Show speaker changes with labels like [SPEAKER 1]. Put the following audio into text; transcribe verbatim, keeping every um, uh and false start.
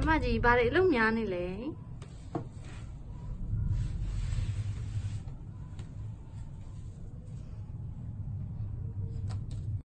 [SPEAKER 1] မကြီးဘာတွေအလုပ်များနေလဲ